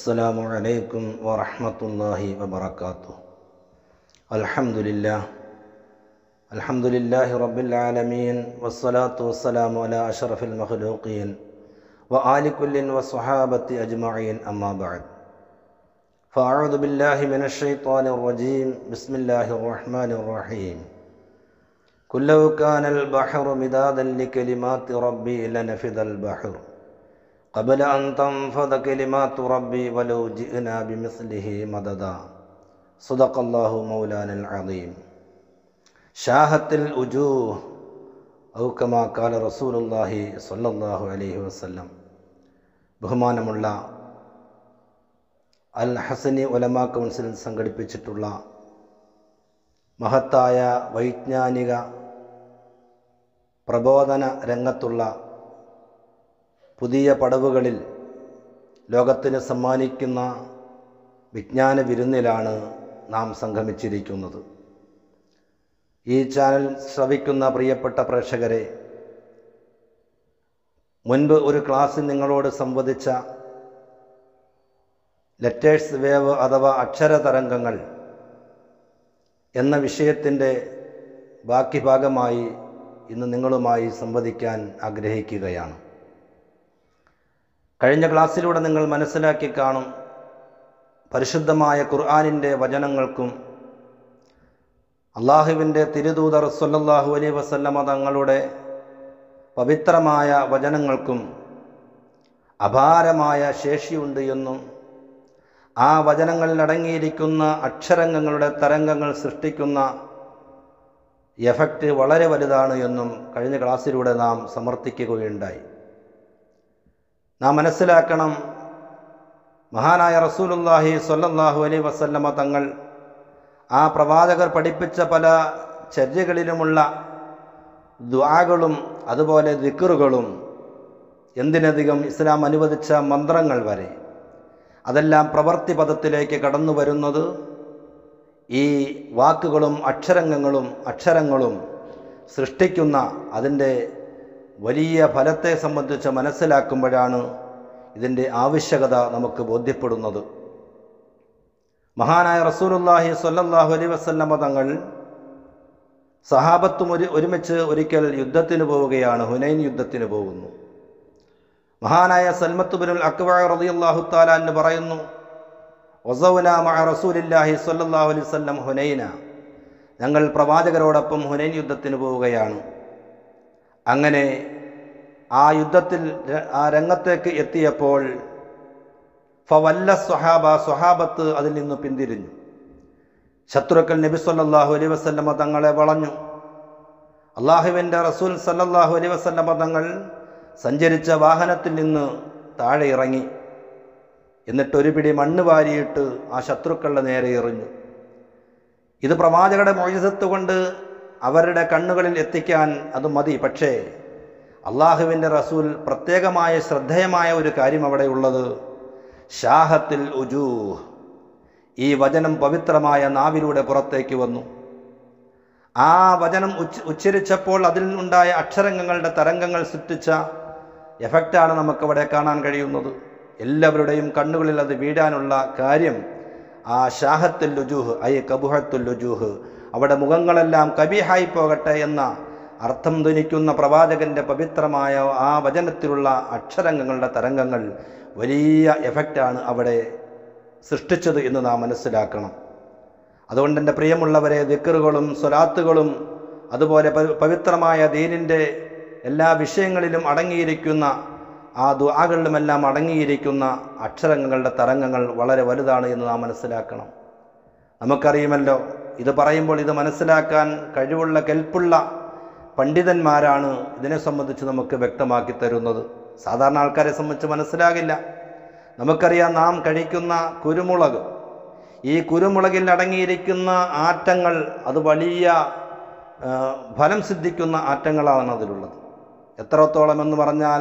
السلام عليكم ورحمة الله وبركاته. الحمد لله رب العالمين والصلاة والسلام على أشرف المخلوقين وآل كل وصحابة أجمعين أما بعد فأعوذ بالله من الشيطان الرجيم بسم الله الرحمن الرحيم قل لو كان البحر مدادا لكلمات ربي لنفذ البحر قبل أن تنفذ كلمات ربي ولو جئنا بمثله مددا صدق الله مولانا العظيم. شاهت الوجوه أو كما قال رسول الله صلى الله عليه وسلم. ബഹുമാനമുള്ള അൽഹസനി ഉലമാ കൗൺസിൽ സംഘടിപ്പിച്ചിട്ടുള്ള മഹത്തായ വൈജ്ഞാനിക പ്രബോധന രംഗത്തുള്ള പുതിയ പടവുകളിൽ ലോകത്തിന് സമ്മാനിക്കുന്ന വിജ്ഞാന വിരുന്നിലാണ് നാം സംഗമിച്ചിരിക്കുന്നത്. ഈ ചാനൽ ശ്രവിക്കുന്ന പ്രിയപ്പെട്ട പ്രേക്ഷകരെ, മുൻപ് ഒരു ക്ലാസ്സിൽ നിങ്ങളോട് സംവദിച്ച ലെറ്റേഴ്സ് വേവ് അഥവാ അക്ഷരതരംഗങ്ങൾ എന്ന വിഷയത്തിൻ്റെ ബാക്കി ഭാഗമായി ഇന്ന് നിങ്ങളുമായി സംവദിക്കാൻ ആഗ്രഹിക്കുകയാണ്. കഴിഞ്ഞ ക്ലാസ്സിലൂടെ നിങ്ങൾ മനസ്സിലാക്കി കാണും, പരിശുദ്ധമായ ഖുർആനിൻ്റെ വചനങ്ങൾക്കും അള്ളാഹുവിൻ്റെ തിരുദൂതർ സ്വല്ലല്ലാഹു അലൈഹി വസല്ലമ തങ്ങളുടെ പവിത്രമായ വചനങ്ങൾക്കും അപാരമായ ശേഷിയുണ്ട് എന്നും ആ വചനങ്ങളിൽ അടങ്ങിയിരിക്കുന്ന അക്ഷരങ്ങളുടെ തരംഗങ്ങൾ സൃഷ്ടിക്കുന്ന എഫക്റ്റ് വളരെ വലുതാണ് എന്നും കഴിഞ്ഞ ക്ലാസ്സിലൂടെ നാം സമർത്ഥിക്കുകയുണ്ടായി. നാം മനസ്സിലാക്കണം, മഹാനായ റസൂലുള്ളാഹി സ്വല്ലല്ലാഹു അലൈഹി വസല്ലമ തങ്ങൾ ആ പ്രവാചകർ പഠിപ്പിച്ച പല ചര്യകളിലുമുള്ള ദുആകളും അതുപോലെ ദിക്റുകളും, എന്തിനധികം ഇസ്ലാം അനുവദിച്ച മന്ത്രങ്ങൾ വരെ, അതെല്ലാം പ്രവൃത്തി പദത്തിലേക്ക് കടന്നു വരുന്നത് ഈ വാക്കുകളും അക്ഷരങ്ങളും സൃഷ്ടിക്കുന്ന അതിൻ്റെ വലിയ ഫലത്തെ സംബന്ധിച്ച് മനസ്സിലാക്കുമ്പോഴാണ് ഇതിൻ്റെ ആവശ്യകത നമുക്ക് ബോധ്യപ്പെടുന്നത്. മഹാനായ റസൂലുള്ളാഹി സ്വല്ലല്ലാഹു അലൈഹി വസല്ലമ തങ്ങൾ സഹാബത്തും ഒരുമിച്ച് ഒരിക്കൽ യുദ്ധത്തിന് പോവുകയാണ്. ഹുനൈൻ യുദ്ധത്തിന് പോകുന്നു. മഹാനായ സൽമത്ത് ബിനുൽ അക്വ റളിയല്ലാഹു തആല അൻഹു പറയുന്നു, വസൗനാ മഅ റസൂലില്ലാഹി സ്വല്ലല്ലാഹു അലൈഹി വസല്ലം ഹുനൈന, ഞങ്ങൾ പ്രവാചകരോടൊപ്പം ഹുനൈൻ യുദ്ധത്തിന് പോവുകയാണ്. അങ്ങനെ ആ യുദ്ധത്തിൽ ആ രംഗത്തേക്ക് എത്തിയപ്പോൾ ഫവല്ല സ്വഹാബത്ത് അതിൽ നിന്ന് പിന്തിരിഞ്ഞു. ശത്രുക്കൾ നബി സല്ലല്ലാഹു അലൈഹി വസല്ലമ തങ്ങളെ വളഞ്ഞു. അള്ളാഹുവിൻ്റെ റസൂൽ സല്ലല്ലാഹു അലൈഹി വസല്ലമ തങ്ങൾ സഞ്ചരിച്ച വാഹനത്തിൽ നിന്ന് താഴെ ഇറങ്ങി. എന്നിട്ട് ഒരു പിടി മണ്ണ് വാരിയിട്ട് ആ ശത്രുക്കളുടെ നേരെ എറിഞ്ഞു. ഇത് പ്രവാചകരുടെ മുഅ്ജിസത്ത് കൊണ്ട് അവരുടെ കണ്ണുകളിൽ എത്തിക്കാൻ അത് മതി. പക്ഷേ അള്ളാഹുവിൻ്റെ റസൂൽ പ്രത്യേകമായ ശ്രദ്ധേയമായ ഒരു കാര്യം അവിടെ ഉള്ളത്, ഷാഹത്തിൽ ഉജൂഹ്, ഈ വചനം പവിത്രമായ നാവിലൂടെ പുറത്തേക്ക് വന്നു. ആ വചനം ഉച്ചരിച്ചപ്പോൾ അതിൽ ഉണ്ടായ അക്ഷരങ്ങളുടെ തരംഗങ്ങൾ സൃഷ്ടിച്ച എഫക്റ്റാണ് നമുക്കവിടെ കാണാൻ കഴിയുന്നത്. എല്ലാവരുടെയും കണ്ണുകളിൽ അത് വീഴാനുള്ള കാര്യം ആ ഷാഹത്തുൽ ലുജൂഹ് ഐ കബുഹത്തുൽ ലുജൂഹ്, അവിടെ മുഖങ്ങളെല്ലാം കബീഹായി പോകട്ടെ എന്ന അർത്ഥം ധ്വനിക്കുന്ന പ്രവാചകന്റെ പവിത്രമായ ആ വചനത്തിലുള്ള അക്ഷരങ്ങളുടെ തരംഗങ്ങൾ വലിയ എഫക്റ്റാണ് അവിടെ സൃഷ്ടിച്ചത് എന്ന് നാം മനസ്സിലാക്കണം. അതുകൊണ്ട് എൻ്റെ പ്രിയമുള്ളവരെ, ദിക്റുകളും സ്വലാത്തുകളും അതുപോലെ പവിത്രമായ ദീനിൻ്റെ എല്ലാ വിഷയങ്ങളിലും അടങ്ങിയിരിക്കുന്ന ആ ദുആകളിലുമെല്ലാം അടങ്ങിയിരിക്കുന്ന അക്ഷരങ്ങളുടെ തരംഗങ്ങൾ വളരെ വലുതാണ് എന്ന് നാം മനസ്സിലാക്കണം. നമുക്കറിയുമല്ലോ, ഇത് പറയുമ്പോൾ ഇത് മനസ്സിലാക്കാൻ കഴിവുള്ള കെൽപ്പുള്ള പണ്ഡിതന്മാരാണ് ഇതിനെ സംബന്ധിച്ച് നമുക്ക് വ്യക്തമാക്കി തരുന്നത്. സാധാരണ ആൾക്കാരെ സംബന്ധിച്ച് മനസ്സിലാകില്ല. നമുക്കറിയാം, നാം കഴിക്കുന്ന കുരുമുളക്, ഈ കുരുമുളകിൽ അടങ്ങിയിരിക്കുന്ന ആറ്റങ്ങൾ അത് വലിയ ഫലം സിദ്ധിക്കുന്ന ആറ്റങ്ങളാണ് അതിലുള്ളത്. എത്രത്തോളം എന്ന് പറഞ്ഞാൽ,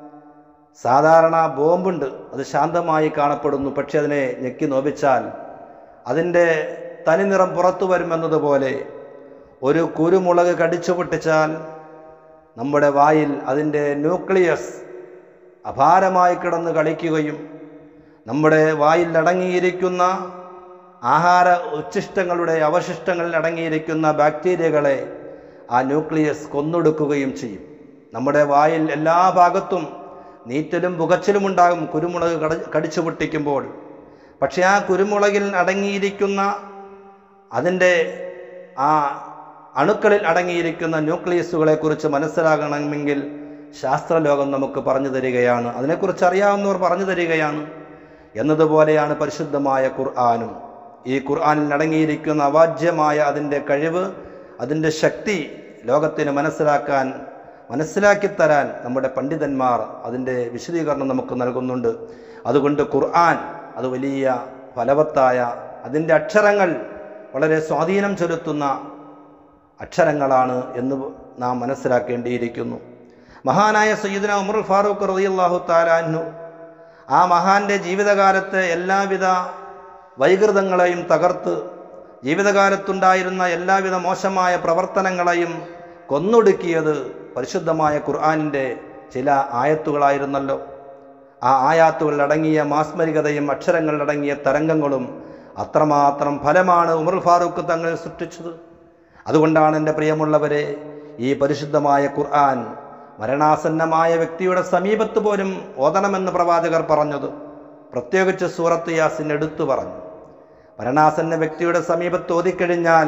സാധാരണ ബോംബുണ്ട്, അത് ശാന്തമായി കാണപ്പെടുന്നു. പക്ഷെ അതിനെ ഞെക്കി നോവിച്ചാൽ അതിൻ്റെ തനിനിറം പുറത്തു വരുമെന്നതുപോലെ ഒരു കുരുമുളക് കടിച്ചു പൊട്ടിച്ചാൽ നമ്മുടെ വായിൽ അതിൻ്റെ ന്യൂക്ലിയസ് അപാരമായി കിടന്ന് കളിക്കുകയും നമ്മുടെ വായിൽ അടങ്ങിയിരിക്കുന്ന ആഹാര ഉച്ഛിഷ്ടങ്ങളുടെ അവശിഷ്ടങ്ങളിൽ അടങ്ങിയിരിക്കുന്ന ബാക്ടീരിയകളെ ആ ന്യൂക്ലിയസ് കൊന്നൊടുക്കുകയും ചെയ്യും. നമ്മുടെ വായിൽ എല്ലാ ഭാഗത്തും നീറ്റലും പുകച്ചിലും ഉണ്ടാകും കുരുമുളക് കടിച്ചു പൊട്ടിക്കുമ്പോൾ. പക്ഷേ ആ കുരുമുളകിൽ അടങ്ങിയിരിക്കുന്ന അതിൻ്റെ ആ അണുക്കളിൽ അടങ്ങിയിരിക്കുന്ന ന്യൂക്ലിയസുകളെ കുറിച്ച് മനസ്സിലാകണമെങ്കിൽ ശാസ്ത്രലോകം നമുക്ക് പറഞ്ഞു തരികയാണ്, അതിനെക്കുറിച്ച് അറിയാവുന്നവർ പറഞ്ഞു തരികയാണ്. എന്നതുപോലെയാണ് പരിശുദ്ധമായ ഖുർആനും. ഈ ഖുർആനിൽ അടങ്ങിയിരിക്കുന്ന അവാജ്യമായ അതിൻ്റെ കഴിവ്, അതിൻ്റെ ശക്തി ലോകത്തിന് മനസ്സിലാക്കിത്തരാൻ നമ്മുടെ പണ്ഡിതന്മാർ അതിൻ്റെ വിശദീകരണം നമുക്ക് നൽകുന്നുണ്ട്. അതുകൊണ്ട് ഖുർആൻ അത് വലിയ ഫലവത്തായ, അതിൻ്റെ അക്ഷരങ്ങൾ വളരെ സ്വാധീനം ചെലുത്തുന്ന അക്ഷരങ്ങളാണ് എന്ന് നാം മനസ്സിലാക്കേണ്ടിയിരിക്കുന്നു. മഹാനായ സയ്യിദുനാ ഉമർ ഫാറൂഖ് റളിയല്ലാഹു തആല അൻഹു ആ മഹാന്റെ ജീവിതകാലത്തെ എല്ലാവിധ വൈകൃതങ്ങളെയും തകർത്ത് ജീവിതകാലത്തുണ്ടായിരുന്ന എല്ലാവിധ മോശമായ പ്രവർത്തനങ്ങളെയും കൊന്നൊടുക്കിയത് പരിശുദ്ധമായ ഖുർആനിൻ്റെ ചില ആയത്തുകളായിരുന്നല്ലോ. ആ ആയാത്തുകൾ അടങ്ങിയ മാസ്മരികതയും അക്ഷരങ്ങളിലടങ്ങിയ തരംഗങ്ങളും അത്രമാത്രം ഫലമാണ് ഉമർ ഫാറൂഖ് തങ്ങൾ സൃഷ്ടിച്ചത്. അതുകൊണ്ടാണ് എൻ്റെ പ്രിയമുള്ളവരെ, ഈ പരിശുദ്ധമായ ഖുർആൻ മരണാസന്നമായ വ്യക്തിയുടെ സമീപത്ത് പോലും ഓതണമെന്ന് പ്രവാചകർ പറഞ്ഞത്. പ്രത്യേകിച്ച് സൂറത്ത് യാസിൻ എടുത്തു പറഞ്ഞു. മരണാസന്ന വ്യക്തിയുടെ സമീപത്ത് ഓതിക്കഴിഞ്ഞാൽ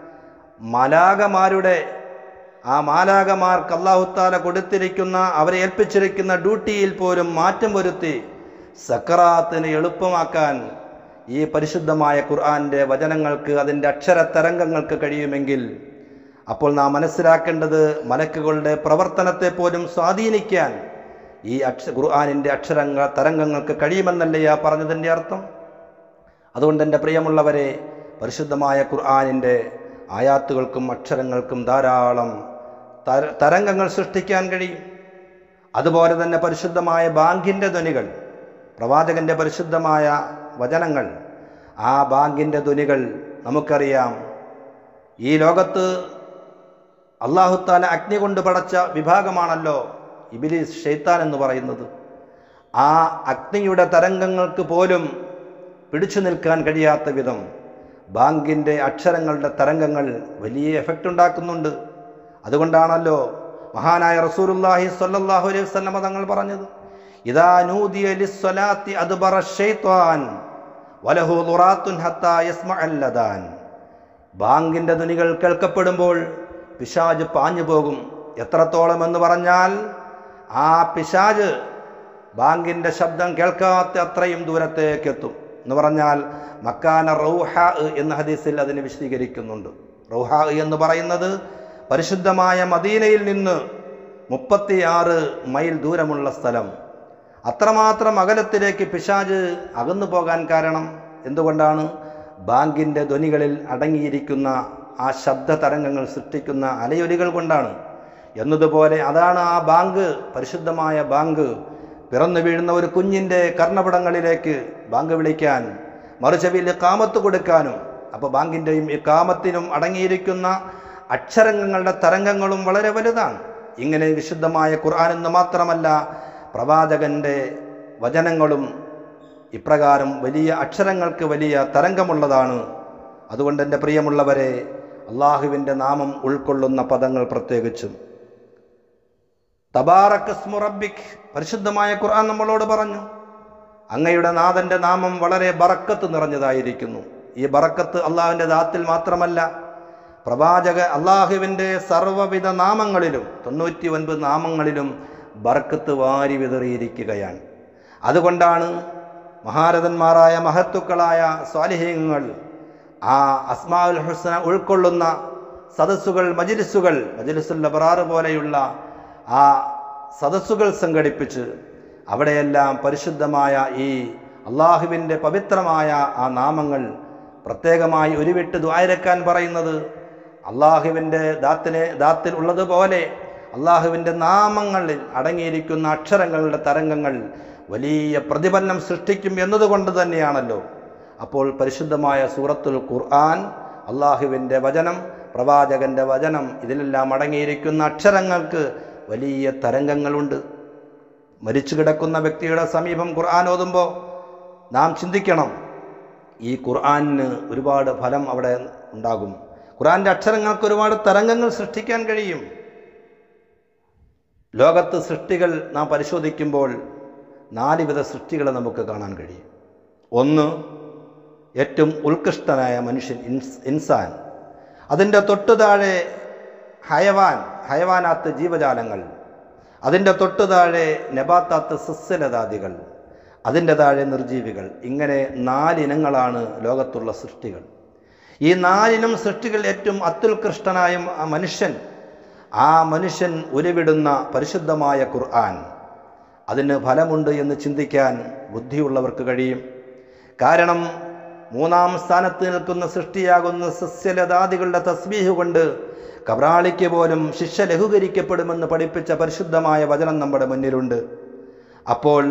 മാലാകമാർക്ക് അല്ലാഹു തആല കൊടുത്തിരിക്കുന്ന, അവരെ ഏൽപ്പിച്ചിരിക്കുന്ന ഡ്യൂട്ടിയിൽ പോലും മാറ്റം വരുത്തി സക്കറാത്തിന് എളുപ്പമാക്കാൻ ഈ പരിശുദ്ധമായ ഖുർആന്റെ വചനങ്ങൾക്ക്, അതിൻ്റെ അക്ഷരതരംഗങ്ങൾക്ക് കഴിയുമെങ്കിൽ അപ്പോൾ നാം മനസ്സിലാക്കേണ്ടത് മലക്കുകളുടെ പ്രവർത്തനത്തെ പോലും സ്വാധീനിക്കാൻ ഈ ഖുർആനിൻ്റെ തരംഗങ്ങൾക്ക് കഴിയുമെന്നല്ലേ ആ പറഞ്ഞതിൻ്റെ അർത്ഥം. അതുകൊണ്ട് എൻ്റെ പ്രിയമുള്ളവരെ, പരിശുദ്ധമായ ഖുർആനിൻ്റെ ആയാത്തുകൾക്കും അക്ഷരങ്ങൾക്കും ധാരാളം തരംഗങ്ങൾ സൃഷ്ടിക്കാൻ കഴിയും. അതുപോലെ തന്നെ പരിശുദ്ധമായ ബാങ്കിൻ്റെ ധ്വനികൾ, പ്രവാചകൻ്റെ പരിശുദ്ധമായ വചനങ്ങൾ, ആ ബാങ്കിൻ്റെ ധ്വനികൾ നമുക്കറിയാം. ഈ ലോകത്ത് അല്ലാഹു തആല അഗ്നി കൊണ്ട് പടച്ച വിഭാഗമാണല്ലോ ഇബ്ലീസ്, ശൈത്താൻ എന്ന് പറയുന്നത്. ആ അഗ്നിയുടെ തരംഗങ്ങൾക്ക് പോലും പിടിച്ചു നിൽക്കാൻ കഴിയാത്ത വിധം ബാങ്കിൻ്റെ അക്ഷരങ്ങളുടെ തരംഗങ്ങൾ വലിയ എഫക്റ്റ് ഉണ്ടാക്കുന്നുണ്ട്. അതുകൊണ്ടാണല്ലോ മഹാനായ റസൂലുള്ളാഹി സ്വല്ലല്ലാഹു അലൈഹി വസല്ലം തങ്ങൾ പറഞ്ഞത്, ഇദാ നൂദിയ ലിസ്സലാത്തി അദ്ബറ ശൈത്താൻ വലഹു ദുറാത്തുൻ ഹത്താ യസ്മഅൽ ലദാൻ. ബാങ്കിൻ്റെ ധ്വനികൾ കേൾക്കപ്പെടുമ്പോൾ പിശാച് പാഞ്ഞു പോകും. എത്രത്തോളം എന്ന് പറഞ്ഞാൽ ആ പിശാച് ബാങ്കിൻ്റെ ശബ്ദം കേൾക്കാത്ത അത്രയും ദൂരത്തേക്ക് എത്തും എന്ന് പറഞ്ഞാൽ മക്കാന റൗഹ എന്ന ഹദീസിൽ അതിനെ വിശദീകരിക്കുന്നുണ്ട്. റൗഹ എന്ന് പറയുന്നത് പരിശുദ്ധമായ മദീനയിൽ നിന്ന് 36 മൈൽ ദൂരമുള്ള സ്ഥലം. അത്രമാത്രം അകലത്തിലേക്ക് പിശാച് അകന്നു പോകാൻ കാരണം എന്തുകൊണ്ടാണ്? ബാങ്കിൻ്റെ ധ്വനികളിൽ അടങ്ങിയിരിക്കുന്ന ആ ശബ്ദ തരംഗങ്ങൾ സൃഷ്ടിക്കുന്ന അലയൊലികൾ കൊണ്ടാണ്. എന്നതുപോലെ അതാണ് ആ ബാങ്ക്, പരിശുദ്ധമായ ബാങ്ക്. പിറന്നു വീഴുന്ന ഒരു കുഞ്ഞിൻ്റെ കർണപടങ്ങളിലേക്ക് ബാങ്ക് വിളിക്കാൻ, മറുചെവിയിൽ ഇഖാമത്ത് കൊടുക്കാനും. അപ്പോൾ ബാങ്കിൻ്റെയും ഇഖാമത്തിനും അടങ്ങിയിരിക്കുന്ന അക്ഷരങ്ങളുടെ തരംഗങ്ങളും വളരെ വലുതാണ്. ഇങ്ങനെ വിശുദ്ധമായ ഖുർആൻ എന്ന് മാത്രമല്ല, പ്രവാചകൻ്റെ വചനങ്ങളും ഇപ്രകാരം വലിയ അക്ഷരങ്ങൾക്ക് വലിയ തരംഗമുള്ളതാണ്. അതുകൊണ്ട് എൻ്റെ പ്രിയമുള്ളവരെ, അള്ളാഹുവിൻ്റെ നാമം ഉൾക്കൊള്ളുന്ന പദങ്ങൾ പ്രത്യേകിച്ചും തബാറക ഇസ്മു റബ്ബിക്, പരിശുദ്ധമായ ഖുർആൻ നമ്മളോട് പറഞ്ഞു, അങ്ങയുടെ നാഥൻ്റെ നാമം വളരെ ബറക്കത്ത് നിറഞ്ഞതായിരിക്കുന്നു. ഈ ബറക്കത്ത് അള്ളാഹുവിൻ്റെ ദാത്തിൽ മാത്രമല്ല, അള്ളാഹുവിൻ്റെ സർവ്വവിധ നാമങ്ങളിലും 99 നാമങ്ങളിലും ബർക്കത്ത് വാരി വിതറിയിരിക്കുകയാണ്. അതുകൊണ്ടാണ് മഹാരഥന്മാരായ മഹത്തുക്കളായ സ്വാലിഹീങ്ങൾ ആ അസ്മാഉൽ ഹുസ്ന ഉൾക്കൊള്ളുന്ന സദസ്സുകൾ, മജ്ലിസുൽ അബ്റാർ പോലെയുള്ള ആ സദസ്സുകൾ സംഘടിപ്പിച്ച് അവിടെയെല്ലാം പരിശുദ്ധമായ ഈ അള്ളാഹുവിൻ്റെ പവിത്രമായ ആ നാമങ്ങൾ പ്രത്യേകമായി ഉരുവിട്ട് ദുആയിരക്കാൻ പറയുന്നത്, അള്ളാഹുവിൻ്റെ ദാത്തിൽ ഉള്ളതുപോലെ അള്ളാഹുവിൻ്റെ നാമങ്ങളിൽ അടങ്ങിയിരിക്കുന്ന അക്ഷരങ്ങളുടെ തരംഗങ്ങൾ വലിയ പ്രതിഫലനം സൃഷ്ടിക്കും എന്നതുകൊണ്ട് തന്നെയാണല്ലോ. അപ്പോൾ പരിശുദ്ധമായ സൂറത്തുൽ ഖുർആൻ, അള്ളാഹുവിൻ്റെ വചനം, പ്രവാചകൻ്റെ വചനം, ഇതിലെല്ലാം അടങ്ങിയിരിക്കുന്ന അക്ഷരങ്ങൾക്ക് വലിയ തരംഗങ്ങളുണ്ട്. മരിച്ചു കിടക്കുന്ന വ്യക്തിയുടെ സമീപം ഖുർആൻ ഓതുമ്പോൾ നാം ചിന്തിക്കണം, ഈ ഖുർആനിന് ഒരുപാട് ഫലം അവിടെ ഉണ്ടാകും. ഖുർആൻ്റെ അക്ഷരങ്ങൾക്ക് ഒരുപാട് തരംഗങ്ങൾ സൃഷ്ടിക്കാൻ കഴിയും. ലോകത്ത് സൃഷ്ടികൾ നാം പരിശോധിക്കുമ്പോൾ 4 വിധ സൃഷ്ടികളെ നമുക്ക് കാണാൻ കഴിയും. ഒന്ന്, ഏറ്റവും ഉത്കൃഷ്ടനായ മനുഷ്യൻ, ഇൻസാൻ. അതിൻ്റെ തൊട്ടു താഴെ ഹയവാനാത്ത്, ജീവജാലങ്ങൾ. അതിൻ്റെ തൊട്ടു താഴെ നബാത്താത്ത്, സസ്യലതാദികൾ. അതിൻ്റെ താഴെ നിർജീവികൾ. ഇങ്ങനെ 4 ഇനങ്ങളാണ് ലോകത്തുള്ള സൃഷ്ടികൾ. ഈ 4 ഇനം സൃഷ്ടികൾ ഏറ്റവും അത്യുത്കൃഷ്ടനായ മനുഷ്യൻ, ആ മനുഷ്യൻ ഉരുവിടുന്ന പരിശുദ്ധമായ ഖുർആൻ, അതിന് ഫലമുണ്ട് എന്ന് ചിന്തിക്കാൻ ബുദ്ധിയുള്ളവർക്ക് കഴിയും. കാരണം 3-ാം സ്ഥാനത്ത് നിൽക്കുന്ന സൃഷ്ടിയാകുന്ന സസ്യലതാദികളുടെ തസ്ബീഹ് കൊണ്ട് കബറാളിക്ക് പോലും ശിക്ഷ ലഘൂകരിക്കപ്പെടുമെന്ന് പഠിപ്പിച്ച പരിശുദ്ധമായ വചനം നമ്മുടെ മുന്നിലുണ്ട്. അപ്പോൾ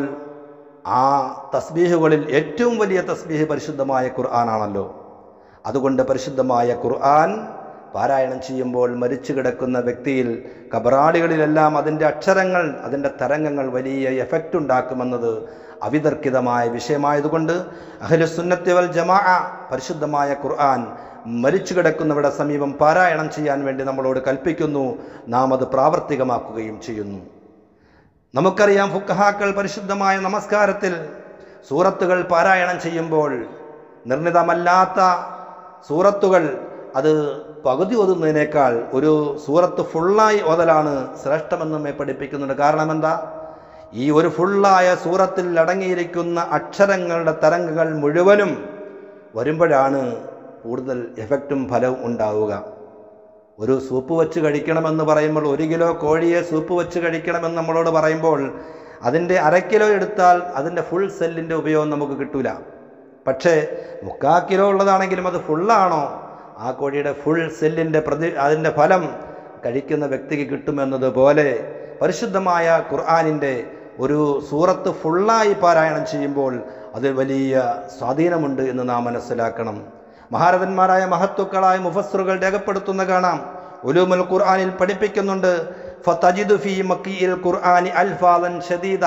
ആ തസ്ബീഹുകളിൽ ഏറ്റവും വലിയ തസ്ബീഹ് പരിശുദ്ധമായ ഖുർആനാണല്ലോ. അതുകൊണ്ട് പരിശുദ്ധമായ ഖുർആൻ പാരായണം ചെയ്യുമ്പോൾ മരിച്ചു കിടക്കുന്ന വ്യക്തിയിൽ, കബറാളികളിലെല്ലാം അതിൻ്റെ അക്ഷരങ്ങൾ, അതിൻ്റെ തരംഗങ്ങൾ വലിയ എഫക്റ്റ് ഉണ്ടാക്കുമെന്നത് അവിതർക്കിതമായ വിഷയമായതുകൊണ്ട് അഹ്ലുസുന്നത്തി വൽ ജമാഅ പരിശുദ്ധമായ ഖുർആൻ മരിച്ചു കിടക്കുന്നവരുടെ സമീപം പാരായണം ചെയ്യാൻ വേണ്ടി നമ്മളോട് കൽപ്പിക്കുന്നു. നാം അത് പ്രാവർത്തികമാക്കുകയും ചെയ്യുന്നു. നമുക്കറിയാം, ഫുഖഹാക്കൾ പരിശുദ്ധമായ നമസ്കാരത്തിൽ സൂറത്തുകൾ പാരായണം ചെയ്യുമ്പോൾ നിർണിതമല്ലാത്ത സൂറത്തുകൾ അത് പകുതി ഓതുന്നതിനേക്കാൾ ഒരു സൂറത്ത് ഫുള്ളായി ഓതലാണ് ശ്രേഷ്ഠമെന്ന് നമ്മെ പഠിപ്പിക്കുന്നുണ്ട്. കാരണം എന്താ? ഈ ഒരു ഫുള്ളായ സൂറത്തിൽ അടങ്ങിയിരിക്കുന്ന അക്ഷരങ്ങളുടെ തരംഗങ്ങൾ മുഴുവനും വരുമ്പോഴാണ് കൂടുതൽ എഫക്റ്റും ഫലവും ഉണ്ടാവുക. ഒരു സൂപ്പ് വെച്ച് കഴിക്കണമെന്ന് പറയുമ്പോൾ, 1 കിലോ കോഴിയെ സൂപ്പ് വെച്ച് കഴിക്കണമെന്ന് നമ്മളോട് പറയുമ്പോൾ അതിൻ്റെ 1/2 കിലോ എടുത്താൽ അതിൻ്റെ ഫുൾ സെല്ലിൻ്റെ ഉപയോഗം നമുക്ക് കിട്ടൂല. പക്ഷേ 3/4 കിലോ ഉള്ളതാണെങ്കിലും അത് ഫുള്ളാണോ, ആ കോഴിയുടെ ഫുൾ സെല്ലിൻ്റെ അതിൻ്റെ ഫലം കഴിക്കുന്ന വ്യക്തിക്ക് കിട്ടുമെന്നതുപോലെ പരിശുദ്ധമായ ഖുർആനിൻ്റെ ഒരു സൂറത്ത് ഫുള്ളായി പാരായണം ചെയ്യുമ്പോൾ അതിൽ വലിയ സ്വാധീനമുണ്ട് എന്ന് നാം മനസ്സിലാക്കണം. മഹാരഥന്മാരായ മഹത്തുക്കളായ മുഫസ്സിറുകൾ രേഖപ്പെടുത്തുന്ന കാണാം, ഉലൂമുൽ ഖുർആനിൽ പഠിപ്പിക്കുന്നുണ്ട്, ഫതജിദു ഫീ മക്കിയിൽ ഖുർആനി അൽഫാദൻ ഷദീദ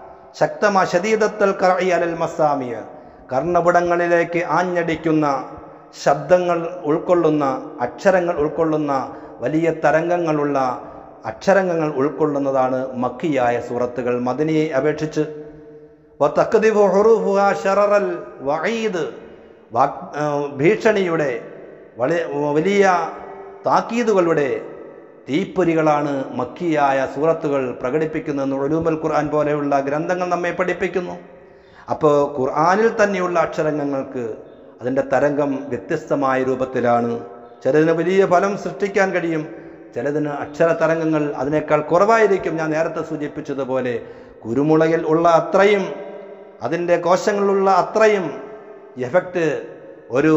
ഷദീദത്തുൽ ഖർഇ അലൽ മസാമിയ, കർണപുടങ്ങളിലേക്ക് ആഞ്ഞടിക്കുന്ന ശബ്ദങ്ങൾ ഉൾക്കൊള്ളുന്ന, അക്ഷരങ്ങൾ ഉൾക്കൊള്ളുന്ന, വലിയ തരംഗങ്ങളുള്ള അക്ഷരങ്ങൾ ഉൾക്കൊള്ളുന്നതാണ് മക്കിയായ സൂറത്തുകൾ മദനിയെ അപേക്ഷിച്ച്. വതഖദിഫു ഹുറൂഫുഹാ ശററൽ വഈദ്, ഭീഷണിയുടെ വലിയ താക്കീതുകളുടെ തീപ്പൊരികളാണ് മക്കിയായ സൂറത്തുകൾ പ്രകടിപ്പിക്കുന്നതെന്ന് ഉലൂമുൽ ഖുർആൻ പോലെയുള്ള ഗ്രന്ഥങ്ങൾ നമ്മെ പഠിപ്പിക്കുന്നു. അപ്പോൾ ഖുർആനിൽ തന്നെയുള്ള അക്ഷരങ്ങൾക്ക് അതിൻ്റെ തരംഗം വ്യത്യസ്തമായ രൂപത്തിലാണ്. ചിലതിന് വലിയ ഫലം സൃഷ്ടിക്കാൻ കഴിയും, ചിലതിന് അക്ഷര തരംഗങ്ങൾ അതിനേക്കാൾ കുറവായിരിക്കും. ഞാൻ നേരത്തെ സൂചിപ്പിച്ചതുപോലെ കുരുമുളകിൽ ഉള്ള അത്രയും, അതിൻ്റെ കോശങ്ങളിലുള്ള അത്രയും എഫക്റ്റ് ഒരു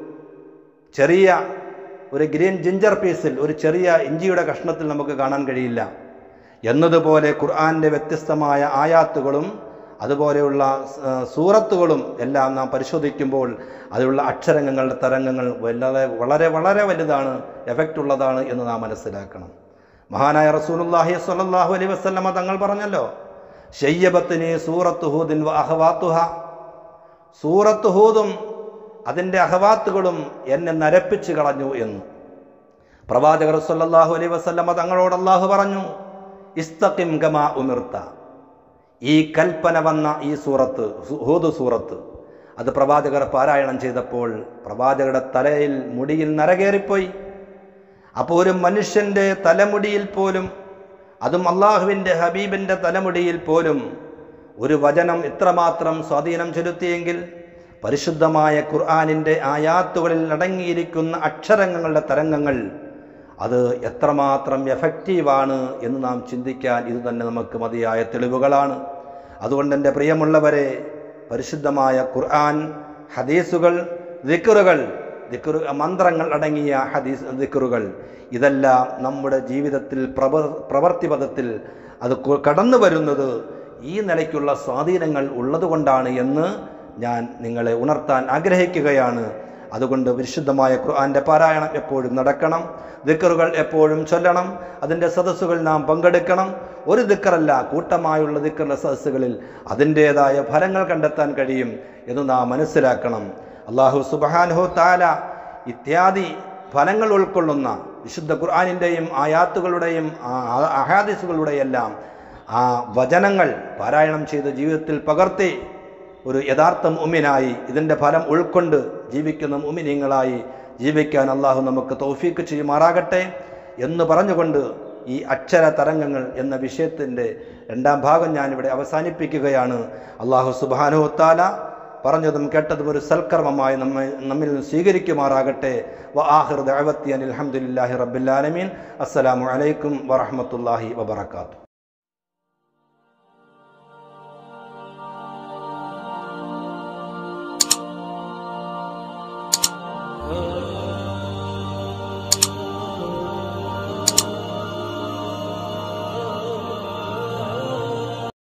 ചെറിയ ഗ്രീൻ ജിഞ്ചർ പീസിൽ, ഒരു ചെറിയ ഇഞ്ചിയുടെ കഷ്ണത്തിൽ നമുക്ക് കാണാൻ കഴിയില്ല എന്നതുപോലെ ഖുർആൻ്റെ വ്യത്യസ്തമായ ആയാത്തുകളും അതുപോലെയുള്ള സൂറത്തുകളും എല്ലാം നാം പരിശോധിക്കുമ്പോൾ അതിലുള്ള അക്ഷരങ്ങളുടെ തരംഗങ്ങൾ വളരെ വളരെ വലുതാണ്, എഫക്റ്റ് ഉള്ളതാണ് എന്ന് നാം മനസ്സിലാക്കണം. മഹാനായ റസൂലുള്ളാഹി സ്വല്ലല്ലാഹു അലൈഹി വസല്ലമ തങ്ങൾ പറഞ്ഞല്ലോ, ശയ്യബത്തിനി സൂറത്തു ഹൂദിൻ വ അഹ്വാത്തുഹ, സൂറത്ത് ഹൂദും അതിൻ്റെ അഹ്വാത്തുകളും എന്നെ നരപ്പിച്ചു കളഞ്ഞു എന്ന് പ്രവാചകർ സ്വല്ലല്ലാഹു അലൈഹി വസല്ലമ തങ്ങളോട് അല്ലാഹു പറഞ്ഞു, ഇസ്തഖിം കമാ ഉമിർത. ഈ കൽപ്പന വന്ന ഈ സൂറത്ത്, ഹൂദ് സൂറത്ത്, അത് പ്രവാചകർ പാരായണം ചെയ്തപ്പോൾ പ്രവാചകരുടെ തലയിൽ, മുടിയിൽ നരകേറിപ്പോയി. അപ്പോൾ ഒരു മനുഷ്യൻ്റെ തലമുടിയിൽ പോലും, അതും അള്ളാഹുവിൻ്റെ ഹബീബിൻ്റെ തലമുടിയിൽ പോലും ഒരു വചനം ഇത്രമാത്രം സ്വാധീനം ചെലുത്തിയെങ്കിൽ പരിശുദ്ധമായ ഖുർആനിൻ്റെ ആയാത്തുകളിൽ അടങ്ങിയിരിക്കുന്ന അക്ഷരങ്ങളുടെ തരംഗങ്ങൾ അത് എത്രമാത്രം എഫക്റ്റീവാണ് എന്ന് നാം ചിന്തിക്കാൻ ഇത് തന്നെ നമുക്ക് മതിയായ തെളിവുകളാണ്. അതുകൊണ്ട് എൻ്റെ പ്രിയമുള്ളവരെ, പരിശുദ്ധമായ ഖുർആൻ, ഹദീസുകൾ, ദിക്റുകൾ, മന്ത്രങ്ങൾ അടങ്ങിയ ദിക്റുകൾ, ഇതെല്ലാം നമ്മുടെ ജീവിതത്തിൽ പ്രവൃത്തിപഥത്തിൽ അത് കടന്നു വരുന്നത് ഈ നിലയ്ക്കുള്ള സ്വാധീനങ്ങൾ ഉള്ളതുകൊണ്ടാണ് എന്ന് ഞാൻ നിങ്ങളെ ഉണർത്താൻ ആഗ്രഹിക്കുകയാണ്. അതുകൊണ്ട് വിശുദ്ധമായ ഖുർആന്റെ പാരായണം എപ്പോഴും നടക്കണം, ദിക്റുകൾ എപ്പോഴും ചൊല്ലണം, അതിൻ്റെ സദസ്സുകൾ നാം പങ്കെടുക്കണം. ഒരു ദിക്റല്ല, കൂട്ടമായുള്ള ദിക്റിന്റെ സദസ്സുകളിൽ അതിൻ്റെതായ ഫലങ്ങൾ കണ്ടെത്താൻ കഴിയും എന്ന് നാം മനസ്സിലാക്കണം. അല്ലാഹു സുബ്ഹാനഹു തആല ഇത്യാദി ഫലങ്ങൾ ഉൾക്കൊള്ളുന്ന വിശുദ്ധ ഖുർആനിൻ്റെയും ആയാത്തുകളുടെയും അഹാദീസുകളുടെയെല്ലാം ആ വചനങ്ങൾ പാരായണം ചെയ്ത് ജീവിതത്തിൽ പകർത്തി ഒരു യഥാർത്ഥ മുഅ്മിനായി ഇതിൻ്റെ ഫലം ഉൾക്കൊണ്ട് ജീവിക്കുന്ന മുഅ്മിനീങ്ങളായി ജീവിക്കാൻ അള്ളാഹു നമുക്ക് തൗഫീക്ക് ചെയ്യുമാറാകട്ടെ എന്ന് പറഞ്ഞുകൊണ്ട് ഈ അക്ഷര തരംഗങ്ങൾ എന്ന വിഷയത്തിൻ്റെ 2ാം ഭാഗം ഞാനിവിടെ അവസാനിപ്പിക്കുകയാണ്. അള്ളാഹു സുബ്ഹാനഹു തആല പറഞ്ഞതും കേട്ടതും ഒരു സൽക്കർമ്മമായി നമ്മിൽ നിന്ന് സ്വീകരിക്കുമാറാകട്ടെ. വആഖിറു ദഅവതി അൽഹംദുലില്ലാഹി റബ്ബിൽ ആലമീൻ. അസ്സലാമു അലൈക്കും വറഹ്മത്തുള്ളാഹി വബറകാതുഹു.